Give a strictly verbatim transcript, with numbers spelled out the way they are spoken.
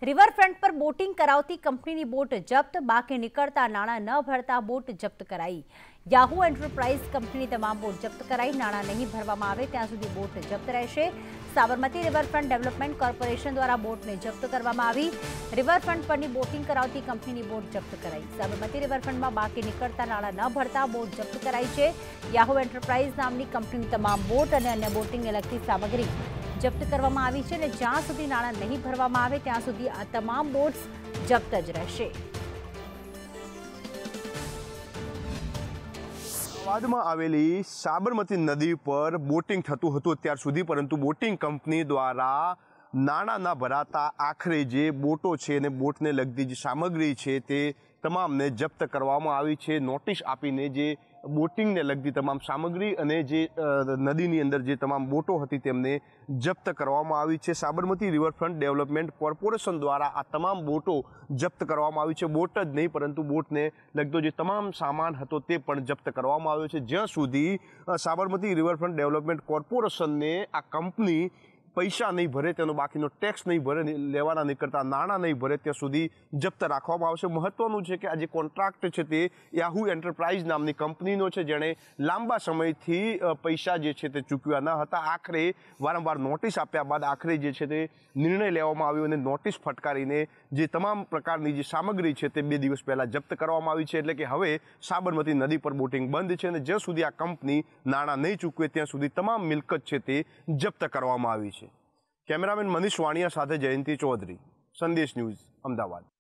Riverfront પર boating કરાવતી કંપનીની બોટ જપ્ત, બાકી નીકળતા નાણાં ન ભરતા બોટ જપ્ત કરાઈ। યાહુ એન્ટરપ્રાઇઝ કંપનીની તમામ બોટ જપ્ત કરાઈ। નાણાં નહીં ભરવામાં આવે ત્યાં સુધી બોટ જપ્ત રહેશે। સાબરમતી રિવરફ્રન્ટ ડેવલપમેન્ટ કોર્પોરેશન દ્વારા બોટને જપ્ત કરવામાં આવી। રિવરફ્રન્ટ પરની બોટિંગ કરાવતી કંપનીની બોટ જપ્ત કરાઈ। સાબરમતી રિવરફ્રન્ટમાં બાકી નીકળતા નાણાં ન ભરતા બોટ જપ્ત કરાઈ છે। યાહુ એન્ટરપ્રાઇઝ નામની કંપનીની તમામ બોટ અને અન્ય બોટિંગને લગતી સામગ્રી જપ્ત કરવામાં આવી છે અને જ્યાં સુધી નાણાં નહીં ભરવામાં આવે ત્યાં સુધી આ તમામ બોટ્સ જપ્ત જ રહેશે। અમદાવાદમાં આવેલી સાબરમતી નદી પર બોટિંગ થતું હતું અત્યાર સુધી, પરંતુ બોટિંગ કંપની દ્વારા નાણાં ન ભરાતા આખરે જે બોટો છે અને બોટને લગતી જે સામગ્રી છે તે તમામને જપ્ત કરવામાં આવી છે। નોટિસ આપીને જે બોટિંગને લગતી તમામ સામગ્રી અને જે નદીની અંદર જે તમામ બોટો હતી તેમને જપ્ત કરવામાં આવી છે। સાબરમતી રિવરફ્રન્ટ ડેવલપમેન્ટ કોર્પોરેશન દ્વારા આ તમામ બોટો જપ્ત કરવામાં આવી છે। બોટ જ નહીં પરંતુ બોટને લગતો જે તમામ સામાન હતો તે પણ જપ્ત કરવામાં આવ્યો છે। જ્યાં સુધી સાબરમતી રિવરફ્રન્ટ ડેવલપમેન્ટ કોર્પોરેશનને આ કંપની પૈસા નહીં ભરે, તેનો બાકીનો ટેક્સ નહીં ભરે, લેવાના નીકળતા નાણાં નહીં ભરે ત્યાં સુધી જપ્ત રાખવામાં આવશે। મહત્વનું છે કે આ જે કોન્ટ્રાક્ટ છે તે યાહુ એન્ટરપ્રાઇઝ નામની કંપનીનો છે, જેણે લાંબા સમયથી પૈસા જે છે તે ચૂકવ્યા ન હતા। આખરે વારંવાર નોટિસ આપ્યા બાદ આખરે જે છે તે નિર્ણય લેવામાં આવ્યો અને નોટિસ ફટકારીને જે તમામ પ્રકારની જે સામગ્રી છે તે બે દિવસ પહેલાં જપ્ત કરવામાં આવી છે। એટલે કે હવે સાબરમતી નદી પર બોટિંગ બંધ છે અને જ્યાં સુધી આ કંપની નાણાં નહીં ચૂકવે ત્યાં સુધી તમામ મિલકત છે તે જપ્ત કરવામાં આવી છે। કેમેરામેન મનીષ વાણિયા સાથે જયંતિ ચૌધરી, સંદેશ ન્યૂઝ, અમદાવાદ।